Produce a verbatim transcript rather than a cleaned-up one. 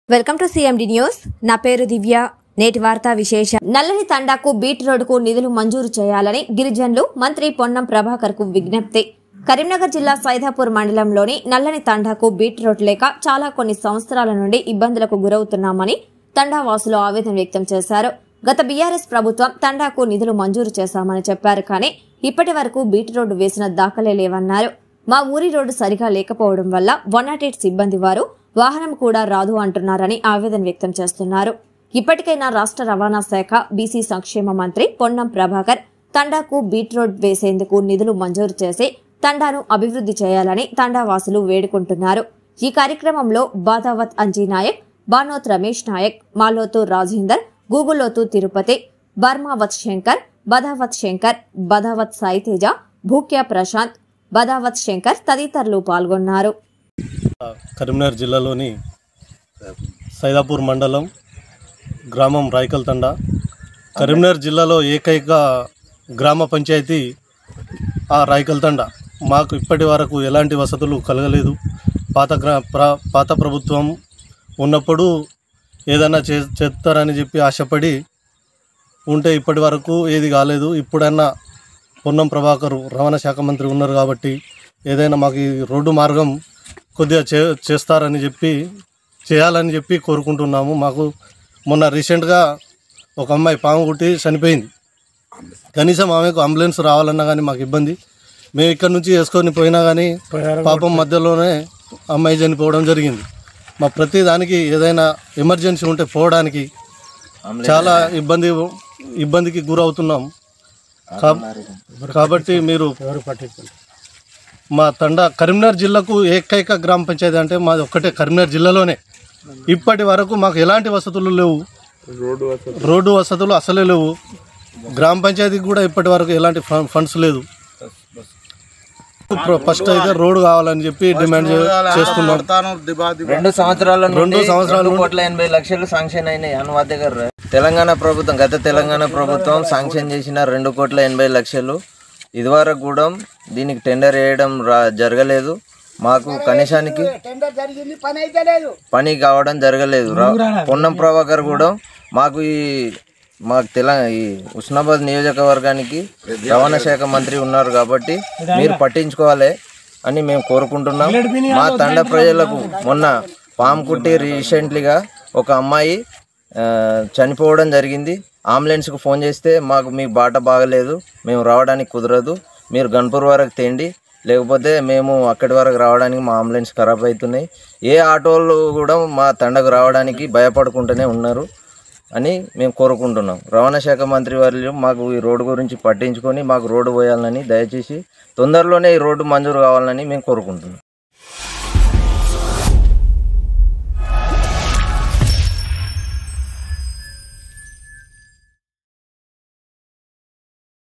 Welcome to CMD news. నా పేరు దివ్య. నేటి వార్తా విశేషం. నల్లని తండాకు బీట్ రోడ్డుకు నిధులు మంజూరు చేయాలని గిరిజనులు మంత్రి పొన్నం ప్రభాకర్ కు విజ్ఞప్తి. కరీంనగర్ జిల్లా సైదాపూర్ మండలంలోని నల్లని తండాకు బీట్ రోడ్ లేక చాలా కొన్ని సంవత్సరాల నుండి ఇబ్బందులకు గురవుతున్నామని తండావాసులు ఆవేదన వ్యక్తం చేశారు. గత బీఆర్ఎస్ ప్రభుత్వం తండాకు నిధులు మంజూరు చేశామని చెప్పారు, కానీ ఇప్పటి వరకు బీట్ రోడ్డు వేసిన దాఖలే లేవన్నారు. మా ఊరి రోడ్డు సరిగా లేకపోవడం వల్ల వన్ నాట్ ఎయిట్ సిబ్బంది వారు వాహనం కూడా రాదు అంటున్నారని ఆవేదన వ్యక్తం చేస్తున్నారు. ఇప్పటికైనా రాష్ట్ర రవాణా శాఖ, బీసీ సంక్షేమ మంత్రి పొన్నం ప్రభాకర్ తండాకు బీట్ రోడ్ వేసేందుకు నిధులు మంజూరు చేసి తండాను అభివృద్ధి చేయాలని తండావాసులు వేడుకుంటున్నారు. ఈ కార్యక్రమంలో బాదావత్ అంజీ నాయక్, బానోత్ రమేష్ నాయక్, మాలోతు రాజేందర్, గూగులోతు తిరుపతి, బర్మావత్ శంకర్, బదావత్ శంకర్, బదావత్ సాయితేజ, భూక్యా ప్రశాంత్, బదావత్ శంకర్ తదితరులు పాల్గొన్నారు. కరీంనగర్ జిల్లాలోని సైదాపూర్ మండలం గ్రామం రాయకల్ తండా, కరీంనగర్ జిల్లాలో ఏకైక గ్రామ పంచాయతీ ఆ రాయకల్ తండా. మాకు ఇప్పటి వరకు ఎలాంటి వసతులు కలగలేదు. పాత గ్రా పాత ప్రభుత్వం ఉన్నప్పుడు ఏదైనా చే చేస్తారని చెప్పి ఆశపడి ఉంటే ఇప్పటి వరకు ఏది కాలేదు. ఇప్పుడన్నా పొన్నం ప్రభాకర్ రవాణా శాఖ మంత్రి ఉన్నారు కాబట్టి ఏదైనా మాకు ఈ రోడ్డు మార్గం కొద్దిగా చే చేస్తారని చెప్పి చేయాలని చెప్పి కోరుకుంటున్నాము. మాకు మొన్న రీసెంట్గా ఒక అమ్మాయి పాము కుట్టి చనిపోయింది. కనీసం ఆమెకు అంబులెన్స్ రావాలన్నా కానీ మాకు ఇబ్బంది. మేము ఇక్కడ నుంచి వేసుకొని పోయినా కానీ పాపం మధ్యలోనే అమ్మాయి చనిపోవడం జరిగింది. మా ప్రతి దానికి ఏదైనా ఎమర్జెన్సీ ఉంటే పోవడానికి చాలా ఇబ్బంది ఇబ్బందికి గురవుతున్నాం. కాబట్టి మీరు మా తండా కరీంనగర్ జిల్లాకు ఏకైక గ్రామ పంచాయతీ అంటే మాది ఒక్కటే కరీంనగర్ జిల్లాలోనే. ఇప్పటి వరకు మాకు ఎలాంటి వసతులు లేవు, రోడ్డు వసతులు అసలే లేవు. గ్రామ పంచాయతీకి కూడా ఇప్పటి వరకు ఎలాంటి ఫండ్స్ లేదు. ఫస్ట్ అయితే రోడ్డు కావాలని చెప్పి డిమాండ్ చేస్తున్నాం. రెండు సంవత్సరాల రెండు సంవత్సరాలు కోట్ల ఎనభై లక్షలు శాంక్షన్ అయినాయి అనువాద దగ్గర. తెలంగాణ ప్రభుత్వం గత తెలంగాణ ప్రభుత్వం శాంక్షన్ చేసిన రెండు కోట్ల ఎనభై లక్షలు ఇదివరకు కూడా దీనికి టెండర్ వేయడం రా జరగలేదు. మాకు కనీసానికి పని కావడం జరగలేదు. పొన్నం ప్రభాకర్ కూడా మాకు ఈ మాకు తెలంగాణ ఈ ఉస్నాబాద్ నియోజకవర్గానికి రవాణా శాఖ మంత్రి ఉన్నారు కాబట్టి మీరు పట్టించుకోవాలి అని మేము కోరుకుంటున్నాం. మా తండ ప్రజలకు మొన్న పాము కుట్టి రీసెంట్లీగా ఒక అమ్మాయి చనిపోవడం జరిగింది. అంబులెన్స్కు ఫోన్ చేస్తే మాకు మీ బాట బాగలేదు, మేము రావడానికి కుదరదు, మీరు గన్పూర్ వరకు తేండి, లేకపోతే మేము అక్కడి వరకు రావడానికి మా అంబులెన్స్ ఖరాబ్ అవుతున్నాయి. ఏ ఆటోలు కూడా మా తండకు రావడానికి భయపడుకుంటూనే ఉన్నారు అని మేము కోరుకుంటున్నాం. రవాణా శాఖ మంత్రి వారు మాకు ఈ రోడ్డు గురించి పట్టించుకొని మాకు రోడ్డు పోయాలని, దయచేసి తొందరలోనే ఈ రోడ్డు మంజూరు కావాలని మేము కోరుకుంటున్నాం.